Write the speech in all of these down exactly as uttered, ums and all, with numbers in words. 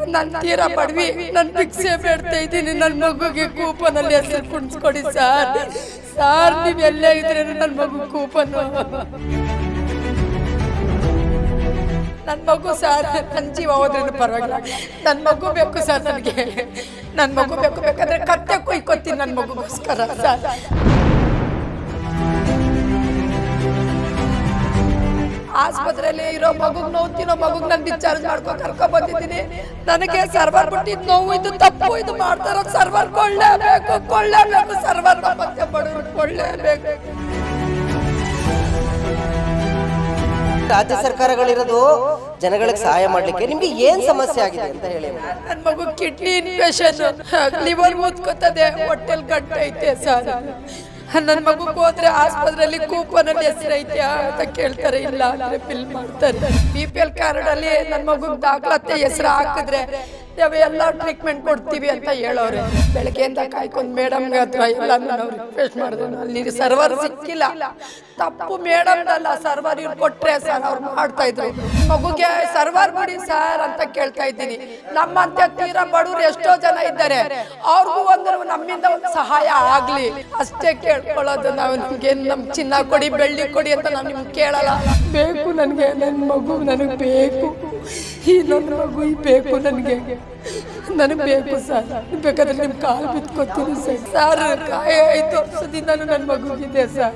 ನಾನು ತೀರಾ ಬಡವಿ, ನಾನು ಭಿಕ್ಷೆ ಬೇಡ್ತಾ ಇದ್ದೀನಿ. ನನ್ನ ಮಗುಗೆ ಕೂಪನಲ್ಲಿ ಹೆಸರು ಕುಣಿಸ್ಕೊಡಿ ಸರ್. ಸರ್ ನೀವು ಎಲ್ಲೇ ಇದ್ರೆ ನನ್ನ ಮಗು ಕೂಪನ್ನು, ನನ್ನ ಮಗು ಸರ್, ನನ್ನ ಜೀವ ಹೋದ್ರೂ ಪರವಾಗಿಲ್ಲ, ನನ್ನ ಮಗು ಬೇಕು ಸರ್. ನನಗೆ ನನ್ನ ಮಗು ಬೇಕು. ಬೇಕಾದ್ರೆ ಕತ್ತೆ ಕೊಯ್ಕೊತೀನಿ ನನ್ನ ಮಗುಗೋಸ್ಕರ ಸರ್. ಆಸ್ಪತ್ರೆಯಲ್ಲಿ ಇರೋ ಮಗು ನೋವು ತಿನ್ನೋ ಮಗುಗೆ ನಾನು ಡಿಸ್ಚಾರ್ಜ್ ಮಾಡ್ಕೊಂಡು ಕರ್ಕೊಂಡ್ ಬಂದಿದ್ದೀನಿ. ನನಗೆ ಸರ್ವರ್ ಬಿಟ್ಟಿದ್ದು ನೋವು, ಇದು ತಪ್ಪು, ಇದು ಮಾಡ್ತಾರೋ ಸರ್ವರ್ ಕೊಳ್ಳೇಬೇಕು ಕೊಳ್ಳೇಬೇಕು ಸರ್ವರ್ ಮತ್ತೆ ಬಡವರು ಕೊಳ್ಳೇಬೇಕು. ರಾಜ್ಯ ಸರ್ಕಾರಗಳಿರೋದು ಜನಗಳಿಗೆ ಸಹಾಯ ಮಾಡ್ಲಿಕ್ಕೆ, ನಿಮ್ಗೆ ಏನ್ ಸಮಸ್ಯೆ ಆಗಿದೆ ಅಂತ ಹೇಳಿ. ನನ್ನ ಮಗು ಕಿಡ್ನಿ ಇನ್ಫೆಕ್ಷನ್, ಲಿವರ್ ಊದ್ಕೋತದೆ, ಹೊಟ್ಟೆಲ್ ಗಂಟೆ ಐತೆ ಸರ್. ನನ್ನ ಮಗುಗೆ ಹೋದ್ರೆ ಆಸ್ಪತ್ರೆಯಲ್ಲಿ ಕೂಪನಲ್ಲಿ ಹೆಸರು ಐತೆ ಅಂತ ಕೇಳ್ತಾರೆ, ಇಲ್ಲ ಅಂದ್ರೆ ಬಿಲ್ ಮಾಡ್ತಾರೆ. ಬಿ ಪಿ ಎಲ್ ಕಾರ್ಡ್ ಅಲ್ಲಿ ನನ್ನ ಮಗುಗೆ ದಾಖಲಾತಿ ಹೆಸರು ಹಾಕಿದ್ರೆ ಎಲ್ಲ ಟ್ರೀಟ್ಮೆಂಟ್ ಕೊಡ್ತೀವಿ ಅಂತ ಹೇಳೋರೆ. ಬೆಳಗ್ಗೆಯಿಂದ ಕಾಯ್ಕೊಂಡು ಮೇಡಮ್ಗೆ ಹತ್ರ ಎಲ್ಲ ನಾವು ರಿಕ್ವೆಸ್ಟ್ ಮಾಡಿದೆ. ಅಲ್ಲಿ ಸರ್ವರ್ ಸಿಕ್ಕಿಲ್ಲ, ತಪ್ಪು ಮೇಡಮ್ದಲ್ಲ, ಸರ್ವರ್ ಇವ್ರು ಕೊಟ್ರೆ ಸರ್ ಅವ್ರು ಮಾಡ್ತಾ ಇದ್ರು. ಮಗುಗೆ ಸರ್ವರ್ ಬಿಡಿ ಸರ್ ಅಂತ ಕೇಳ್ತಾ ಇದ್ದೀನಿ. ನಮ್ಮಂತೆ ತೀರಾ ಬಡವರು ಎಷ್ಟೋ ಜನ ಇದ್ದಾರೆ, ಅವ್ರಿಗೂ ಒಂದು ನಮ್ಮಿಂದ ಒಂದು ಸಹಾಯ ಆಗ್ಲಿ ಅಷ್ಟೇ ಕೇಳ್ಕೊಳ್ಳೋದು ನಾವು. ನಿಮ್ಗೆ ನಮ್ ಚಿನ್ನ ಕೊಡಿ ಬೆಳ್ಳಿ ಕೊಡಿ ಅಂತ ನಾವು ನಿಮ್ಗೆ ಕೇಳಲ್ಲ. ಬೇಕು ನನಗೆ, ನನ್ನ ಮಗು ನನಗೆ ಬೇಕು, ಈ ನನ್ನ ಮಗು ಬೇಕು, ನನಗೆ ನನಗೆ ಬೇಕು ಸರ್. ಬೇಕಾದ್ರೆ ನಿಮ್ ಕಾಲು ಬಿತ್ಕೊತೀನಿ ಸರ್. ಸರ್ ಐದು ವರ್ಷದಿಂದ ನನ್ನ ಮಗುಗಿದೆ ಸರ್.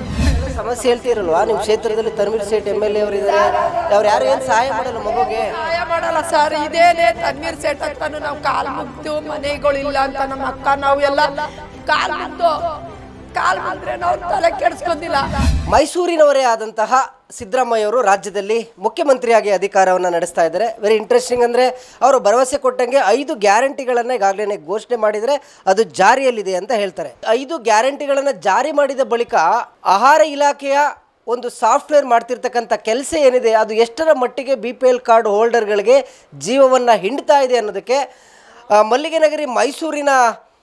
ಸಮಸ್ಯೆ ಹೇಳ್ತೀರಲ್ವಾ, ನಿಮ್ ಕ್ಷೇತ್ರದಲ್ಲಿ Tanveer Sait M L A ಅವರು ಇದ್ದಾರೆ, ಅವ್ರು ಯಾರು ಏನ್ ಸಹಾಯ ಮಾಡಲ್ಲ ಮಗುಗೆ? ಸಹಾಯ ಮಾಡಲ್ಲ ಸರ್. ಇದೇನೆ ತನ್ವೀರ್ ಸೇಠ್ ಹತ್ರನು ನಾವು ಕಾಲು ಮುಗ್ದು, ಮನೆಗಳಿಲ್ಲ ಅಂತ ನಮ್ಮ ಅಕ್ಕ ನಾವು ಎಲ್ಲ ಕಾಲು ಮುಗ್ದು ಕಾಲ್ ಬಂದ್ರೆ ನಾವು ತಲೆ ಕೆಡಿಸ್ಕೊಂಡಿಲ್ಲ. ಮೈಸೂರಿನವರೇ ಆದಂತಹ ಸಿದ್ದರಾಮಯ್ಯ ಅವರು ರಾಜ್ಯದಲ್ಲಿ ಮುಖ್ಯಮಂತ್ರಿಯಾಗಿ ಅಧಿಕಾರವನ್ನು ನಡೆಸ್ತಾ ಇದ್ದಾರೆ. ವೆರಿ ಇಂಟ್ರೆಸ್ಟಿಂಗ್ ಅಂದರೆ ಅವರು ಭರವಸೆ ಕೊಟ್ಟಂಗೆ ಐದು ಗ್ಯಾರಂಟಿಗಳನ್ನು ಈಗಾಗಲೇ ಘೋಷಣೆ ಮಾಡಿದರೆ ಅದು ಜಾರಿಯಲ್ಲಿದೆ ಅಂತ ಹೇಳ್ತಾರೆ. ಐದು ಗ್ಯಾರಂಟಿಗಳನ್ನು ಜಾರಿ ಮಾಡಿದ ಬಳಿಕ ಆಹಾರ ಇಲಾಖೆಯ ಒಂದು ಸಾಫ್ಟ್ವೇರ್ ಮಾಡ್ತಿರ್ತಕ್ಕಂಥ ಕೆಲಸ ಏನಿದೆ ಅದು ಎಷ್ಟರ ಮಟ್ಟಿಗೆ ಬಿ ಪಿ ಎಲ್ ಕಾರ್ಡ್ ಹೋಲ್ಡರ್ಗಳಿಗೆ ಜೀವವನ್ನು ಹಿಂಡ್ತಾ ಇದೆ ಅನ್ನೋದಕ್ಕೆ ಮಲ್ಲಿಗೆ ನಗರಿ ಮೈಸೂರಿನ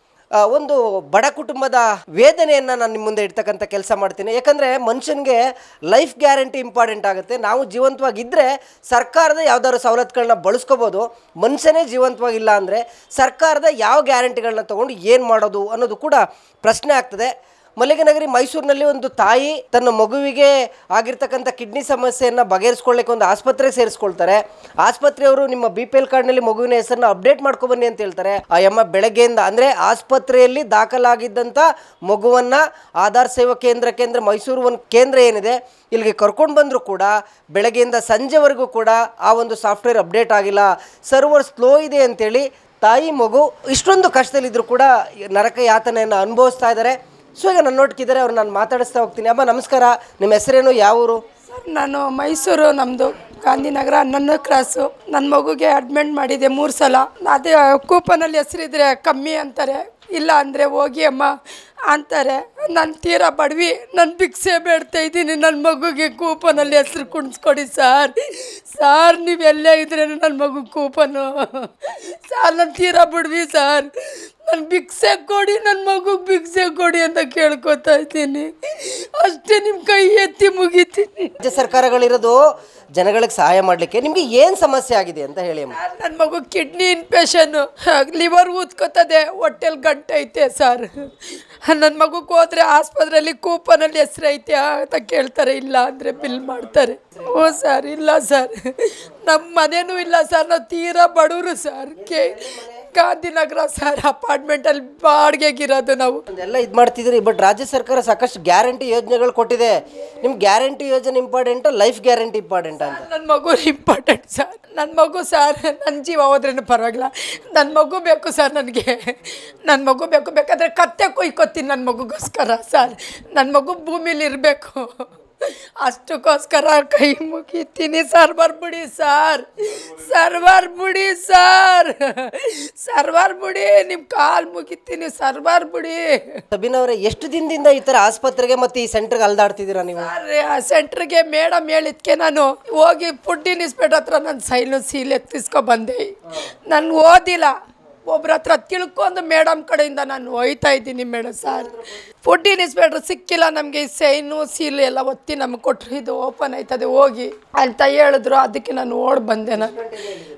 ಒಂದು ಬಡ ಕುಟುಂಬದ ವೇದನೆಯನ್ನು ನಾನು ನಿಮ್ಮ ಮುಂದೆ ಇಡ್ತಕ್ಕಂಥ ಕೆಲಸ ಮಾಡ್ತೀನಿ. ಯಾಕಂದರೆ ಮನುಷ್ಯನಿಗೆ ಲೈಫ್ ಗ್ಯಾರಂಟಿ ಇಂಪಾರ್ಟೆಂಟ್ ಆಗುತ್ತೆ. ನಾವು ಜೀವಂತವಾಗಿದ್ದರೆ ಸರ್ಕಾರದ ಯಾವ್ದಾದ್ರು ಸವಲತ್ತುಗಳನ್ನ ಬಳಸ್ಕೋಬೋದು. ಮನುಷ್ಯನೇ ಜೀವಂತವಾಗಿಲ್ಲ ಅಂದರೆ ಸರ್ಕಾರದ ಯಾವ ಗ್ಯಾರಂಟಿಗಳನ್ನ ತೊಗೊಂಡು ಏನು ಮಾಡೋದು ಅನ್ನೋದು ಕೂಡ ಪ್ರಶ್ನೆ ಆಗ್ತದೆ. ಮಲ್ಲಿಗೆ ನಗರಿ ಮೈಸೂರಿನಲ್ಲಿ ಒಂದು ತಾಯಿ ತನ್ನ ಮಗುವಿಗೆ ಆಗಿರ್ತಕ್ಕಂಥ ಕಿಡ್ನಿ ಸಮಸ್ಯೆಯನ್ನು ಬಗೆಹರಿಸ್ಕೊಳ್ಳಿಕ್ಕೆ ಒಂದು ಆಸ್ಪತ್ರೆಗೆ ಸೇರಿಸ್ಕೊಳ್ತಾರೆ. ಆಸ್ಪತ್ರೆಯವರು ನಿಮ್ಮ ಬಿ ಪಿ ಎಲ್ ಕಾರ್ಡ್ನಲ್ಲಿ ಮಗುವಿನ ಹೆಸರನ್ನ ಅಪ್ಡೇಟ್ ಮಾಡ್ಕೊಬನ್ನಿ ಅಂತ ಹೇಳ್ತಾರೆ. ಆ ಅಮ್ಮ ಬೆಳಗ್ಗೆಯಿಂದ ಅಂದರೆ ಆಸ್ಪತ್ರೆಯಲ್ಲಿ ದಾಖಲಾಗಿದ್ದಂಥ ಮಗುವನ್ನು ಆಧಾರ್ ಸೇವಾ ಕೇಂದ್ರಕ್ಕೆ ಅಂದರೆ ಮೈಸೂರು ಒಂದು ಕೇಂದ್ರ ಏನಿದೆ ಇಲ್ಲಿಗೆ ಕರ್ಕೊಂಡು ಬಂದರೂ ಕೂಡ ಬೆಳಗ್ಗೆಯಿಂದ ಸಂಜೆವರೆಗೂ ಕೂಡ ಆ ಒಂದು ಸಾಫ್ಟ್ವೇರ್ ಅಪ್ಡೇಟ್ ಆಗಿಲ್ಲ, ಸರ್ವರ್ ಸ್ಲೋ ಇದೆ ಅಂತೇಳಿ ತಾಯಿ ಮಗು ಇಷ್ಟೊಂದು ಕಷ್ಟದಲ್ಲಿದ್ದರೂ ಕೂಡ ನರಕ ಯಾತನೆಯನ್ನು ಅನುಭವಿಸ್ತಾ ಇದ್ದಾರೆ. ಸೊ ಈಗ ನನ್ನ ನೋಡ್ಕಿದ್ದಾರೆ, ಅವ್ರು ನಾನು ಮಾತಾಡಿಸ್ತಾ ಹೋಗ್ತೀನಿ. ಅಮ್ಮ ನಮಸ್ಕಾರ, ನಿಮ್ಮ ಹೆಸರೇನು, ಯಾವ ಊರು? ಸರ್ ನಾನು ಮೈಸೂರು, ನಮ್ಮದು ಗಾಂಧಿನಗರ ಹನ್ನೊಂದು ಕ್ರಾಸು. ನನ್ನ ಮಗುಗೆ ಅಡ್ಮಿಟ್ ಮಾಡಿದೆ ಮೂರು ಸಲ. ಅದೇ ಕೂಪನಲ್ಲಿ ಹೆಸರಿದ್ರೆ ಕಮ್ಮಿ ಅಂತಾರೆ, ಇಲ್ಲ ಅಂದರೆ ಹೋಗಿ ಅಮ್ಮ ಅಂತಾರೆ. ನಾನು ತೀರಾ ಬಡವಿ, ನಾನು ಭಿಕ್ಷೆ ಬೇಡ್ತಾ ಇದ್ದೀನಿ. ನನ್ನ ಮಗುಗೆ ಕೂಪನಲ್ಲಿ ಹೆಸರು ಕುಣಿಸ್ಕೊಡಿ ಸರ್. ಸರ್ ನೀವು ಎಲ್ಲೇ ಇದ್ರೆ ನನ್ನ ಮಗು ಕೂಪನು ಸರ್. ನಾನು ತೀರಾ ಬಡವಿ ಸರ್, ನನ್ನ ಭಿಕ್ಷೆ ಕೊಡಿ, ನನ್ನ ಮಗುಗೆ ಭಿಕ್ಷೆ ಕೊಡಿ ಅಂತ ಕೇಳ್ಕೊತಾ ಇದ್ದೀನಿ. ಅಷ್ಟೇ, ನಿಮ್ಮ ಕೈ ಎತ್ತಿ ಮುಗಿತೀನಿ. ರಾಜ್ಯ ಸರ್ಕಾರಗಳಿರೋದು ಜನಗಳಿಗೆ ಸಹಾಯ ಮಾಡಲಿಕ್ಕೆ, ನಿಮಗೆ ಏನು ಸಮಸ್ಯೆ ಆಗಿದೆ ಅಂತ ಹೇಳಿ. ನನ್ನ ಮಗು ಕಿಡ್ನಿ ಇನ್ಫೆಕ್ಷನ್, ಲಿವರ್ ಊದ್ಕೋತದೆ, ಹೊಟ್ಟೆಲ್ ಗಂಟೆ ಐತೆ ಸರ್. ನನ್ನ ಮಗುಗೆ ಹೋದ್ರೆ ಆಸ್ಪತ್ರೆಯಲ್ಲಿ ಕೂಪನಲ್ಲಿ ಹೆಸರು ಐತೆ ಅಂತ ಕೇಳ್ತಾರೆ, ಇಲ್ಲ ಅಂದರೆ ಬಿಲ್ ಮಾಡ್ತಾರೆ. ಓ ಸರ್, ಇಲ್ಲ ಸರ್, ನಮ್ಮ ಮನೇನೂ ಇಲ್ಲ ಸರ್, ನಾವು ತೀರಾ ಬಡವರು ಸರ್. ಕೆ ಗಾಂಧಿನಗರ ಸರ್, ಅಪಾರ್ಟ್ಮೆಂಟಲ್ಲಿ ಬಾಡಿಗೆಗಿರೋದು ನಾವು. ಎಲ್ಲ ಇದು ಮಾಡ್ತಿದ್ರಿ, ಬಟ್ ರಾಜ್ಯ ಸರ್ಕಾರ ಸಾಕಷ್ಟು ಗ್ಯಾರಂಟಿ ಯೋಜನೆಗಳು ಕೊಟ್ಟಿದೆ. ನಿಮ್ಗೆ ಗ್ಯಾರಂಟಿ ಯೋಜನೆ ಇಂಪಾರ್ಟೆಂಟ್, ಲೈಫ್ ಗ್ಯಾರಂಟಿ ಇಂಪಾರ್ಟೆಂಟ್ ಅಂತ? ನನ್ನ ಮಗು ಇಂಪಾರ್ಟೆಂಟ್ ಸರ್. ನನ್ನ ಮಗು ಸರ್, ನನ್ನ ಜೀವ ಹೋದ್ರೂ ಪರವಾಗಿಲ್ಲ, ನನ್ನ ಮಗು ಬೇಕು ಸರ್. ನನಗೆ ನನ್ನ ಮಗು ಬೇಕು. ಬೇಕಾದ್ರೆ ಕತ್ತೆ ಕೊಯ್ಕೊತೀನಿ ನನ್ನ ಮಗುಗೋಸ್ಕರ ಸರ್. ನನ್ನ ಮಗು ಭೂಮಿಲಿ ಇರಬೇಕು, ಅಷ್ಟಕ್ಕೋಸ್ಕರ ಕೈ ಮುಗಿತೀನಿ. ಸರ್ವರ್ ಬಿಡಿ ಸರ್, ಸರ್ವರ್ ಬಿಡಿ ಸರ್, ಸರ್ವರ್ ಬಿಡಿ, ನಿಮ್ಮ ಕಾಲು ಮುಗಿತೀನಿ, ಸರ್ವರ್ ಬಿಡಿ. ಸಬಿನವರೇ, ಎಷ್ಟು ದಿನದಿಂದ ಈ ಥರ ಆಸ್ಪತ್ರೆಗೆ ಮತ್ತು ಈ ಸೆಂಟ್ರಿಗೆ ಅಲ್ದಾಡ್ತಿದ್ದೀರಾ ನೀವು? ಆ ಸೆಂಟ್ರಿಗೆ ಮೇಡಮ್ ಹೇಳಿದ್ಕೆ ನಾನು ಹೋಗಿ ಫುಡ್ ಇನ್ಸ್ಪೆಕ್ಟರ್ ಹತ್ರ ನನ್ನ ಸೈನು ಸೀಲ್ ಎತ್ತಿಸ್ಕೊ ಬಂದೆ. ನಾನು ಓದಿಲ್ಲ, ಒಬ್ರ ಹತ್ರ ತಿಳ್ಕೊಂಡು ಮೇಡಮ್ ಕಡೆಯಿಂದ ನಾನು ಒಯ್ತಾ ಇದ್ದೀನಿ ಮೇಡಮ್ ಸರ್. ಫುಡ್ ಇನ್ಸ್ಪೆಕ್ಟರ್ ಸಿಕ್ಕಿಲ್ಲ ನಮಗೆ, ಸೈನು ಸೀಲ್ ಎಲ್ಲ ಒತ್ತಿ ನಮ್ಗೆ ಕೊಟ್ಟರು, ಇದು ಓಪನ್ ಆಯ್ತದೆ ಹೋಗಿ ಅಂತ ಹೇಳಿದ್ರು. ಅದಕ್ಕೆ ನಾನು ಓಡಿ ಬಂದೆ. ನಾನು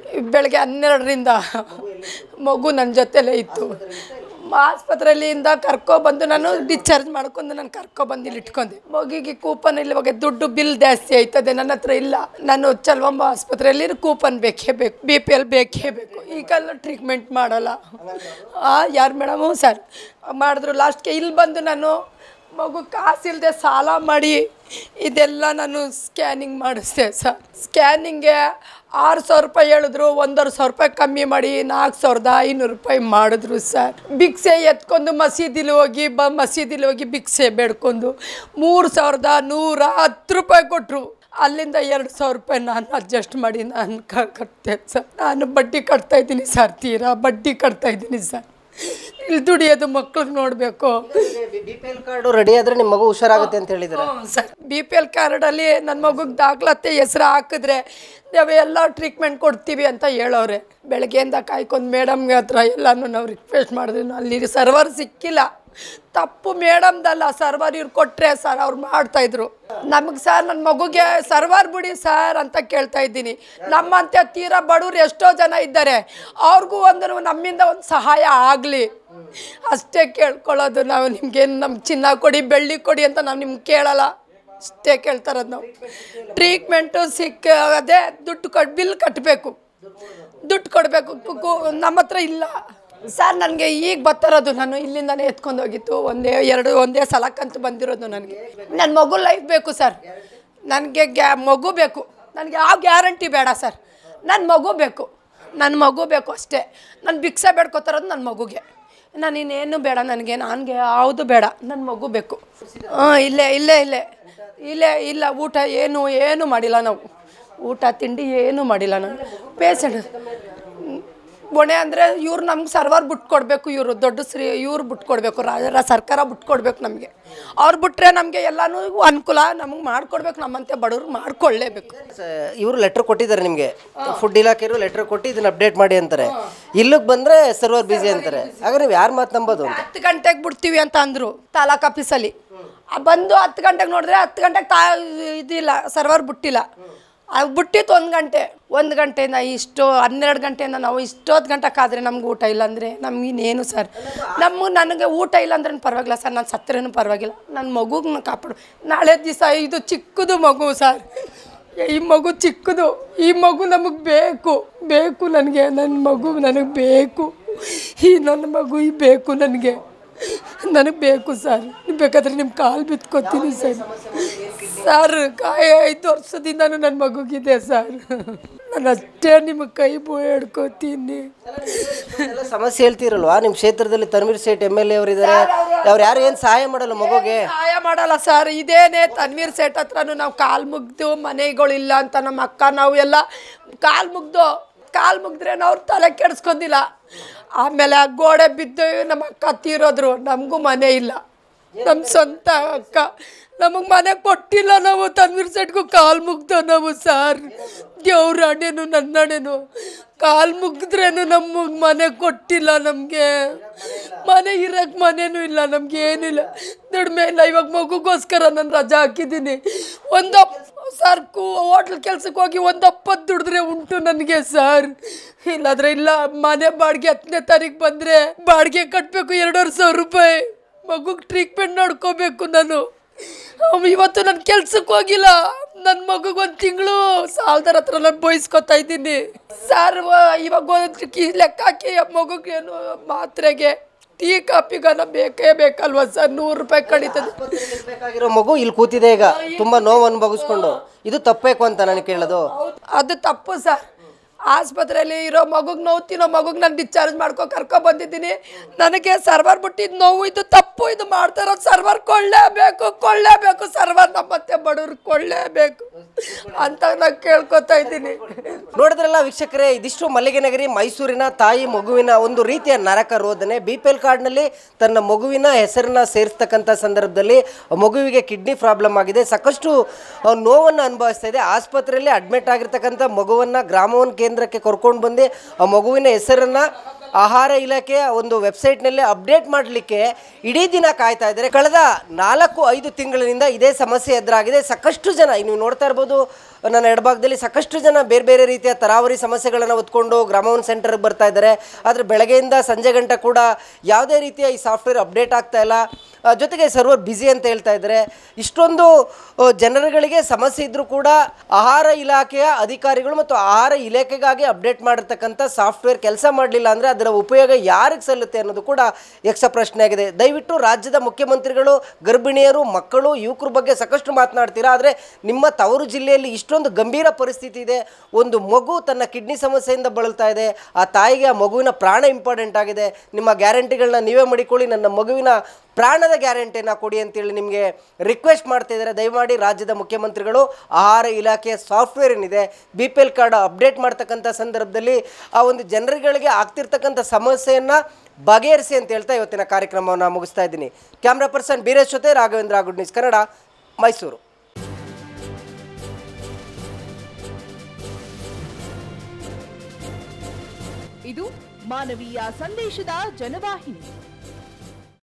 ಬೆಳಗ್ಗೆ ಹನ್ನೆರಡರಿಂದ ಮಗು ನನ್ನ ಜೊತೆಲೇ ಇತ್ತು. ಆಸ್ಪತ್ರೆಯಲ್ಲಿಂದ ಕರ್ಕೊಬಂದು ನಾನು ಡಿಸ್ಚಾರ್ಜ್ ಮಾಡ್ಕೊಂಡು ನಾನು ಕರ್ಕೊಬಂದು ಇಲ್ಲಿ ಇಟ್ಕೊಂಡೆ. ಮಗುಗೆ ಕೂಪನ್ ಇಲ್ಲವಾಗ ದುಡ್ಡು ಬಿಲ್ ಜಾಸ್ತಿ ಆಯ್ತದೆ, ನನ್ನ ಹತ್ರ ಇಲ್ಲ. ನಾನು ಚಲವಂಬ ಆಸ್ಪತ್ರೆಯಲ್ಲಿ ಕೂಪನ್ ಬೇಕೇ ಬೇಕು, ಬಿ ಪಿ ಎಲ್ ಬೇಕೇ ಬೇಕು. ಈಗೆಲ್ಲ ಟ್ರೀಟ್ಮೆಂಟ್ ಮಾಡಲ್ಲ. ಯಾರು ಮೇಡಮು ಸರ್ ಮಾಡಿದ್ರು. ಲಾಸ್ಟ್ಗೆ ಇಲ್ಲಿ ಬಂದು ನಾನು ಮಗು ಕಾಸಿಲ್ಲದೆ ಸಾಲ ಮಾಡಿ ಇದೆಲ್ಲ ನಾನು ಸ್ಕ್ಯಾನಿಂಗ್ ಮಾಡಿಸ್ದೆ ಸರ್. ಸ್ಕ್ಯಾನಿಂಗ್ಗೆ ಆರು ಸಾವಿರ ರೂಪಾಯಿ ಹೇಳಿದ್ರು, ಒಂದೂವರೆ ಸಾವಿರ ರೂಪಾಯಿ ಕಮ್ಮಿ ಮಾಡಿ ನಾಲ್ಕು ಸಾವಿರದ ಐನೂರು ರೂಪಾಯಿ ಮಾಡಿದ್ರು ಸರ್. ಭಿಕ್ಷೆ ಎತ್ಕೊಂಡು ಮಸೀದಿಲಿ ಹೋಗಿ ಬ ಮಸೀದಿಲಿ ಹೋಗಿ ಭಿಕ್ಷೆ ಬೇಡ್ಕೊಂಡು ಮೂರು ಸಾವಿರದ ನೂರ ಹತ್ತು ರೂಪಾಯಿ ಕೊಟ್ಟರು. ಅಲ್ಲಿಂದ ಎರಡು ಸಾವಿರ ರೂಪಾಯಿ ನಾನು ಅಡ್ಜಸ್ಟ್ ಮಾಡಿ ನಾನು ಕಟ್ತೆ ಸರ್. ನಾನು ಬಡ್ಡಿ ಕಟ್ತಾಯಿದ್ದೀನಿ ಸರ್, ತೀರಾ ಬಡ್ಡಿ ಕಟ್ತಾಯಿದ್ದೀನಿ ಸರ್. ಇಲ್ಲಿ ದುಡಿಯೋದು ಮಕ್ಳಿಗೆ ನೋಡಬೇಕು. B P L card ready ಆದರೆ ನಿಮ್ಮ ಮಗು ಹುಷಾರಾಗುತ್ತೆ ಅಂತ ಹೇಳಿದ್ದಾರೆ ಸರ್. ಬಿ ಪಿ ಎಲ್ ಕಾರ್ಡಲ್ಲಿ ನನ್ನ ಮಗುಗೆ ದಾಖಲಾತಿ ಹೆಸರು ಹಾಕಿದ್ರೆ ನಾವೆಲ್ಲ ಟ್ರೀಟ್ಮೆಂಟ್ ಕೊಡ್ತೀವಿ ಅಂತ ಹೇಳೋರೆ. ಬೆಳಗ್ಗೆಯಿಂದ ಕಾಯ್ಕೊಂಡು ಮೇಡಮ್ಗೆ ಹತ್ರ ಎಲ್ಲನೂ ನಾವು ರಿಕ್ವೆಸ್ಟ್ ಮಾಡಿದ್ವಿ. ಅಲ್ಲಿ ಸರ್ವರ್ ಸಿಕ್ಕಿಲ್ಲ. ತಪ್ಪು ಮೇಡಮ್ದಲ್ಲ, ಸರ್ವರ್ ಇವ್ರು ಕೊಟ್ಟರೆ ಸರ್ ಅವ್ರು ಮಾಡ್ತಾಯಿದ್ರು. ನಮಗೆ ಸರ್ ನನ್ನ ಮಗುಗೆ ಸರ್ವರ್ ಬಿಡಿ ಸರ್ ಅಂತ ಕೇಳ್ತಾ ಇದ್ದೀನಿ. ನಮ್ಮಂತೆ ತೀರಾ ಬಡವ್ರು ಎಷ್ಟೋ ಜನ ಇದ್ದಾರೆ, ಅವ್ರಿಗೂ ಒಂದು ನಮ್ಮಿಂದ ಒಂದು ಸಹಾಯ ಆಗಲಿ ಅಷ್ಟೇ ಕೇಳ್ಕೊಳ್ಳೋದು ನಾವು. ನಿಮ್ಗೇನು ನಮ್ಮ ಚಿನ್ನ ಕೊಡಿ ಬೆಳ್ಳಿ ಕೊಡಿ ಅಂತ ನಾವು ನಿಮ್ಗೆ ಕೇಳಲ್ಲ, ಅಷ್ಟೇ ಕೇಳ್ತಾರದು ನಾವು. ಟ್ರೀಟ್ಮೆಂಟು ಸಿಕ್ಕ ಅದೇ ದುಡ್ಡು ಕೊಟ್ಟು ಬಿಲ್ ಕಟ್ಟಬೇಕು, ದುಡ್ಡು ಕೊಡಬೇಕು. ನಮ್ಮ ಹತ್ರ ಇಲ್ಲ ಸರ್. ನನಗೆ ಈಗ ಬರ್ತಾರೋದು, ನಾನು ಇಲ್ಲಿಂದನೇ ಎತ್ಕೊಂಡು ಹೋಗಿತ್ತು. ಒಂದೇ ಎರಡು ಒಂದೇ ಸಲಕ್ಕಂತೂ ಬಂದಿರೋದು. ನನಗೆ ನನ್ನ ಮಗು ಲೈಫ್ ಬೇಕು ಸರ್. ನನಗೆ ಗ್ಯಾ ಮಗು ಬೇಕು. ನನಗೆ ಯಾವ ಗ್ಯಾರಂಟಿ ಬೇಡ ಸರ್. ನನ್ನ ಮಗು ಬೇಕು, ನನ್ನ ಮಗು ಬೇಕು ಅಷ್ಟೇ. ನಾನು ಭಿಕ್ಷೆ ಬೇಡ್ಕೊತಾರೋದು ನನ್ನ ಮಗುಗೆ. ನಾನು ಇನ್ನೇನು ಬೇಡ ನನಗೆ, ನನಗೆ ಯಾವುದು ಬೇಡ, ನನ್ನ ಮಗು ಬೇಕು. ಹಾಂ ಇಲ್ಲೇ ಇಲ್ಲೇ ಇಲ್ಲೇ ಇಲ್ಲೇ ಇಲ್ಲ. ಊಟ ಏನು ಏನು ಮಾಡಿಲ್ಲ ನಾವು, ಊಟ ತಿಂಡಿ ಏನೂ ಮಾಡಿಲ್ಲ ನಾನು. ಪೇಷಂಟ್ ಹೊಣೆ ಅಂದರೆ ಇವ್ರು ನಮ್ಗೆ ಸರ್ವರ್ ಬಿಟ್ಕೊಡ್ಬೇಕು. ಇವರು ದೊಡ್ಡ ಶ್ರೀ ಇವ್ರು ಬಿಟ್ಕೊಡ್ಬೇಕು, ರಾಜ ಸರ್ಕಾರ ಬಿಟ್ಕೊಡ್ಬೇಕು ನಮಗೆ. ಅವ್ರು ಬಿಟ್ಟರೆ ನಮಗೆ ಎಲ್ಲನೂ ಅನುಕೂಲ ನಮಗೆ ಮಾಡಿಕೊಡ್ಬೇಕು. ನಮ್ಮಂತೆ ಬಡವ್ರು ಮಾಡ್ಕೊಳ್ಳೇಬೇಕು. ಇವರು ಲೆಟ್ರ್ ಕೊಟ್ಟಿದ್ದಾರೆ ನಿಮಗೆ, ಫುಡ್ ಇಲಾಖೆಯವರು ಲೆಟ್ರ್ ಕೊಟ್ಟು ಇದನ್ನ ಅಪ್ಡೇಟ್ ಮಾಡಿ ಅಂತಾರೆ. ಇಲ್ಲಿಗೆ ಬಂದರೆ ಸರ್ವರ್ ಬಿಸಿ ಅಂತಾರೆ. ಆಗ ನೀವು ಯಾರು ಮಾತು ನಂಬೋದು? ಹತ್ತು ಗಂಟೆಗೆ ಬಿಡ್ತೀವಿ ಅಂತ ಅಂದರು ತಾಲೂಕು ಆಫೀಸಲ್ಲಿ. ಬಂದು ಹತ್ತು ಗಂಟೆಗೆ ನೋಡಿದ್ರೆ ಹತ್ತು ಗಂಟೆಗೆ ತಾ ಇದಿಲ್ಲ, ಸರ್ವರ್ ಬಿಟ್ಟಿಲ್ಲ. ಅದು ಬಿಟ್ಟಿತ್ತು ಒಂದು ಗಂಟೆ ಒಂದು ಗಂಟೆಯಿಂದ ಇಷ್ಟು ಹನ್ನೆರಡು ಗಂಟೆಯಿಂದ ನಾವು ಇಷ್ಟೊತ್ತು ಗಂಟೆ ಕಾದರೆ ನಮ್ಗೆ ಊಟ ಇಲ್ಲ ಅಂದರೆ ನಮಗಿನ್ನೇನು ಸರ್. ನಮ್ಮ ನನಗೆ ಊಟ ಇಲ್ಲ ಅಂದ್ರೆ ಪರವಾಗಿಲ್ಲ ಸರ್, ನಾನು ಸತ್ತರೇನು ಪರವಾಗಿಲ್ಲ. ನನ್ನ ಮಗುಗೆ ಕಾಪಾಡು. ನಾಳೆ ದಿವಸ ಇದು ಚಿಕ್ಕದು ಮಗು ಸರ್, ಈ ಮಗು ಚಿಕ್ಕದು. ಈ ಮಗು ನಮಗೆ ಬೇಕು ಬೇಕು ನನಗೆ. ನನ್ನ ಮಗು ನನಗೆ ಬೇಕು. ಈ ನನ್ನ ಮಗು ಈ ಬೇಕು ನನಗೆ ನನಗೆ ಬೇಕು ಸರ್. ಬೇಕಾದ್ರೆ ನಿಮ್ಮ ಕಾಲು ಬಿತ್ಕೊತೀನಿ ಸರ್. ಸರ್ ಕಾಯಿ ಐದು ವರ್ಷದಿಂದನೂ ನನ್ನ ಮಗುಗಿದೆ ಸರ್. ನಾನು ಅಷ್ಟೇ ನಿಮಗೆ ಕೈ ಬೋಯ್ ಹಿಡ್ಕೋತೀನಿ. ಸಮಸ್ಯೆ ಹೇಳ್ತೀರಲ್ವಾ ನಿಮ್ಮ ಕ್ಷೇತ್ರದಲ್ಲಿ? Tanveer Sait M L A ಅವರು ಇದ್ದಾರೆ, ಅವ್ರು ಯಾರು ಏನು ಸಹಾಯ ಮಾಡಲ್ಲ ಮಗುಗೆ? ಸಹಾಯ ಮಾಡಲ್ಲ ಸರ್. ಇದೇನೇ ತನ್ವೀರ್ ಸೇಠ್ ಹತ್ರನೂ ನಾವು ಕಾಲು ಮುಗ್ದು ಮನೆಗಳಿಲ್ಲ ಅಂತ ನಮ್ಮ ಅಕ್ಕ ನಾವು ಎಲ್ಲ ಕಾಲು ಮುಗ್ದು ಕಾಲು ಮುಗಿದ್ರೆ ಅವ್ರು ತಲೆ ಕೆಡಿಸ್ಕೊಂಡಿಲ್ಲ. ಆಮೇಲೆ ಆ ಗೋಡೆ ಬಿದ್ದು ನಮ್ಮ ಅಕ್ಕ ತೀರೋದ್ರು. ನಮಗೂ ಮನೆ ಇಲ್ಲ, ನಮ್ಮ ಸ್ವಂತ ಅಕ್ಕ ನಮಗೆ ಮನೆ ಕೊಟ್ಟಿಲ್ಲ. ನಾವು ತನ್ವೀರ್ ಸೇಠ್ಗೂ ಕಾಲು ಮುಗ್ದು ನಾವು ಸರ್. ದೇವ್ರ ಹಣೆನು ನನ್ನ ಹಣೆನು ಕಾಲು ಮುಗಿದ್ರೇನು ನಮಗೆ ಮನೆ ಕೊಟ್ಟಿಲ್ಲ. ನಮಗೆ ಮನೆ ಇರೋಕ್ಕೆ ಮನೆಯೂ ಇಲ್ಲ, ನಮ್ಗೆ ಏನಿಲ್ಲ, ದುಡಿಮೆ ಇಲ್ಲ. ಇವಾಗ ಮಗುಗೋಸ್ಕರ ನಾನು ರಜಾ ಹಾಕಿದ್ದೀನಿ. ಒಂದು ಸರ್ ಕೂ ಹೋಟ್ಲ್ ಕೆಲ್ಸಕ್ಕೆ ಹೋಗಿ ಒಂದು ಅಪ್ಪತ್ತು ದುಡಿದ್ರೆ ಉಂಟು ನನಗೆ ಸರ್. ಇಲ್ಲಾದ್ರೆ ಇಲ್ಲ. ಮನೆ ಬಾಡಿಗೆ ಹತ್ತನೇ ತಾರೀಕು ಬಂದರೆ ಬಾಡಿಗೆ ಕಟ್ಟಬೇಕು ಎರಡೂವರೆ ಸಾವಿರ ರೂಪಾಯಿ. ಮಗುಗೆ ಟ್ರೀಟ್ಮೆಂಟ್ ನೋಡ್ಕೋಬೇಕು ನಾನು. ಇವತ್ತು ನಾನು ಕೆಲ್ಸಕ್ಕೆ ಹೋಗಿಲ್ಲ. ನನ್ನ ಮಗುಗೆ ಒಂದು ತಿಂಗಳು ಸಾಲದರ ಹತ್ರ ನಾನು ಬಯಸ್ಕೊತಾ ಇದ್ದೀನಿ ಸರ್. ಇವಾಗ ಒಂದು ಲೆಕ್ಕ ಹಾಕಿ ಮಗುಗೆ ಏನು ಮಾತ್ರೆಗೆ ಟೀ ಕಾಪಿಗನ ಬೇಕೇ ಬೇಕಲ್ವ ಸರ್? ನೂರು ರೂಪಾಯಿ ಕಳೀತದೆ. ಬೇಕಾಗಿರೋ ಮಗು ಇಲ್ಲಿ ಕೂತಿದೆ ಈಗ, ತುಂಬ ನೋವು ಅನುಭವಿಸ್ಕೊಂಡು. ಇದು ತಪ್ಪಬೇಕು ಅಂತ ನಾನು ಕೇಳೋದು. ಅದು ತಪ್ಪು ಸರ್. ಆಸ್ಪತ್ರೆಯಲ್ಲಿ ಇರೋ ಮಗುಗೆ ನೋವು ತಿನ್ನೋ ಮಗುಗೆ ನಾನು ಡಿಸ್ಚಾರ್ಜ್ ಮಾಡ್ಕೊ ಕರ್ಕೊ ಬಂದಿದ್ದೀನಿ. ನನಗೆ ಸರ್ವರ್ ಬಿಟ್ಟಿದ್ದು ನೋವು. ಇದು ತಪ್ಪು. ಇದು ಮಾಡ್ತಾರೋ ಸರ್ವರ್ ಕೊಳ್ಳೇಬೇಕು ಕೊಳ್ಳೇಬೇಕು ಸರ್ವರ್. ನಮ್ಮತ್ತೆ ಬಡವ್ರು ಕೊಳ್ಳೇಬೇಕು ಅಂತ ನಾನು ಕೇಳ್ಕೊತಾ ಇದ್ದೀನಿ. ನೋಡಿದ್ರಲ್ಲ ವೀಕ್ಷಕರೇ, ಇದಿಷ್ಟು ಮಲ್ಲಿಗೆ ನಗರಿ ಮೈಸೂರಿನ ತಾಯಿ ಮಗುವಿನ ಒಂದು ರೀತಿಯ ನರಕ ರೋದನೆ. ಬಿ ಪಿ ಎಲ್ ಕಾರ್ಡ್ನಲ್ಲಿ ತನ್ನ ಮಗುವಿನ ಹೆಸರನ್ನ ಸೇರಿಸ್ತಕ್ಕಂಥ ಸಂದರ್ಭದಲ್ಲಿ ಮಗುವಿಗೆ ಕಿಡ್ನಿ ಪ್ರಾಬ್ಲಮ್ ಆಗಿದೆ, ಸಾಕಷ್ಟು ನೋವನ್ನು ಅನುಭವಿಸ್ತಾ ಇದೆ. ಆಸ್ಪತ್ರೆಯಲ್ಲಿ ಅಡ್ಮಿಟ್ ಆಗಿರ್ತಕ್ಕಂಥ ಮಗುವನ್ನು ಗ್ರಾಮವನ್ ಕೇಂದ್ರಕ್ಕೆ ಕರ್ಕೊಂಡು ಬಂದು ಆ ಮಗುವಿನ ಹೆಸರನ್ನು ಆಹಾರ ಇಲಾಖೆಯ ಒಂದು ವೆಬ್ಸೈಟ್ನಲ್ಲಿ ಅಪ್ಡೇಟ್ ಮಾಡಲಿಕ್ಕೆ ಇಡೀ ದಿನ ಕಾಯ್ತಾ ಇದ್ದಾರೆ. ಕಳೆದ ನಾಲ್ಕು ಐದು ತಿಂಗಳಿನಿಂದ ಇದೇ ಸಮಸ್ಯೆ ಎದುರಾಗಿದೆ. ಸಾಕಷ್ಟು ಜನ ನೀವು ನೋಡ್ತಾ ಇರ್ಬೋದು, ನನ್ನ ಎಡಭಾಗದಲ್ಲಿ ಸಾಕಷ್ಟು ಜನ ಬೇರೆ ಬೇರೆ ರೀತಿಯ ತರಾವರಿ ಸಮಸ್ಯೆಗಳನ್ನು ಹೊತ್ಕೊಂಡು ಗ್ರಾಮವನ್ ಸೆಂಟರ್ಗೆ ಬರ್ತಾ ಇದ್ದಾರೆ. ಆದರೆ ಬೆಳಗ್ಗೆಯಿಂದ ಸಂಜೆ ಗಂಟೆ ಕೂಡ ಯಾವುದೇ ರೀತಿಯ ಈ ಸಾಫ್ಟ್ವೇರ್ ಅಪ್ಡೇಟ್ ಆಗ್ತಾ ಇಲ್ಲ. ಜೊತೆಗೆ ಸರ್ವರ್ ಬ್ಯುಸಿ ಅಂತ ಹೇಳ್ತಾ ಇದ್ದಾರೆ. ಇಷ್ಟೊಂದು ಜನರುಗಳಿಗೆ ಸಮಸ್ಯೆ ಇದ್ದರೂ ಕೂಡ ಆಹಾರ ಇಲಾಖೆಯ ಅಧಿಕಾರಿಗಳು ಮತ್ತು ಆಹಾರ ಇಲಾಖೆಗಾಗಿ ಅಪ್ಡೇಟ್ ಮಾಡಿರ್ತಕ್ಕಂಥ ಸಾಫ್ಟ್ವೇರ್ ಕೆಲಸ ಮಾಡಲಿಲ್ಲ ಅಂದರೆ ಅದರ ಉಪಯೋಗ ಯಾರಿಗೆ ಸಲ್ಲುತ್ತೆ ಅನ್ನೋದು ಕೂಡ ಯಕ್ಷ ಪ್ರಶ್ನೆ ಆಗಿದೆ. ದಯವಿಟ್ಟು ರಾಜ್ಯದ ಮುಖ್ಯಮಂತ್ರಿಗಳು ಗರ್ಭಿಣಿಯರು, ಮಕ್ಕಳು, ಯುವಕರ ಬಗ್ಗೆ ಸಾಕಷ್ಟು ಮಾತನಾಡ್ತೀರಾ, ಆದರೆ ನಿಮ್ಮ ತವರು ಜಿಲ್ಲೆಯಲ್ಲಿ ಇಷ್ಟೊಂದು ಗಂಭೀರ ಪರಿಸ್ಥಿತಿ ಇದೆ. ಒಂದು ಮಗು ತನ್ನ ಕಿಡ್ನಿ ಸಮಸ್ಯೆಯಿಂದ ಬಳಲ್ತಾ ಇದೆ. ಆ ತಾಯಿಗೆ ಆ ಮಗುವಿನ ಪ್ರಾಣ ಇಂಪಾರ್ಟೆಂಟ್ ಆಗಿದೆ. ನಿಮ್ಮ ಗ್ಯಾರಂಟಿಗಳನ್ನ ನೀವೇ ಮಾಡಿಕೊಳ್ಳಿ, ನನ್ನ ಮಗುವಿನ ಪ್ರಾಣದ ಗ್ಯಾರಂಟಿಯನ್ನು ಕೊಡಿ ಅಂತೇಳಿ ನಿಮಗೆ ರಿಕ್ವೆಸ್ಟ್ ಮಾಡ್ತಾ ಇದ್ದಾರೆ. ದಯಮಾಡಿ ರಾಜ್ಯದ ಮುಖ್ಯಮಂತ್ರಿಗಳು ಆಹಾರ ಇಲಾಖೆಯ ಸಾಫ್ಟ್ವೇರ್ ಏನಿದೆ B P L card update ಮಾಡ್ತಕ್ಕಂಥ ಸಂದರ್ಭದಲ್ಲಿ ಆ ಒಂದು ಜನರುಗಳಿಗೆ ಆಗ್ತಿರ್ತಕ್ಕಂಥ ಸಮಸ್ಯೆಯನ್ನು ಬಗೆಹರಿಸಿ ಅಂತ ಹೇಳ್ತಾ ಇವತ್ತಿನ ಕಾರ್ಯಕ್ರಮವನ್ನು ಮುಗಿಸ್ತಾ ಇದ್ದೀನಿ. ಕ್ಯಾಮ್ರಾ ಪರ್ಸನ್ ಬೀರೇಶ್ ಜೊತೆ ರಾಘವೇಂದ್ರ, ಗುಡ್ ನ್ಯೂಸ್ ಕನ್ನಡ, ಮೈಸೂರು. ಇದು ಮಾನವೀಯ ಸಂದೇಶದ ಜನವಾಹಿನಿ.